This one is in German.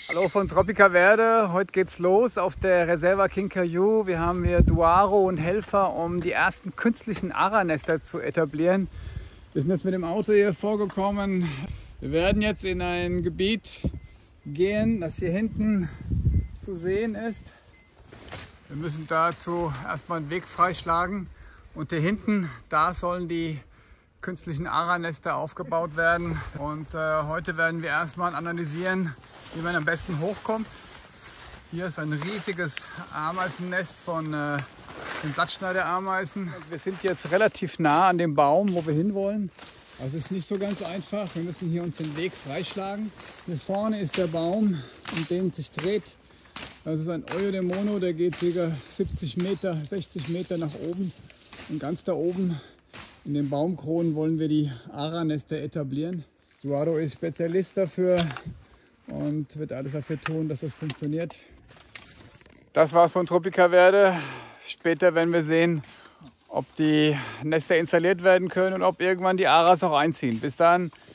Hallo von Tropica Verde. Heute geht's los auf der Reserva Quincayú. Wir haben hier Duaro und Helfer, um die ersten künstlichen Ara-Nester zu etablieren. Wir sind jetzt mit dem Auto hier vorgekommen. Wir werden jetzt in ein Gebiet gehen, das hier hinten zu sehen ist. Wir müssen dazu erstmal einen Weg freischlagen. Und hier hinten, da sollen die künstlichen Ara-Nester aufgebaut werden. Und heute werden wir erstmal analysieren, wie man am besten hochkommt. Hier ist ein riesiges Ameisennest von den Blattschneiderameisen. Wir sind jetzt relativ nah an dem Baum, wo wir hinwollen. Das ist nicht so ganz einfach. Wir müssen hier uns den Weg freischlagen. Hier vorne ist der Baum, um den es sich dreht. Das ist ein Euodemono, der geht ca. 70 Meter, 60 Meter nach oben. Und ganz da oben in den Baumkronen wollen wir die Ara-Nester etablieren. Duaro ist Spezialist dafür und wird alles dafür tun, dass das funktioniert. Das war's von Tropica Verde. Später werden wir sehen, ob die Nester installiert werden können und ob irgendwann die Aras auch einziehen. Bis dann.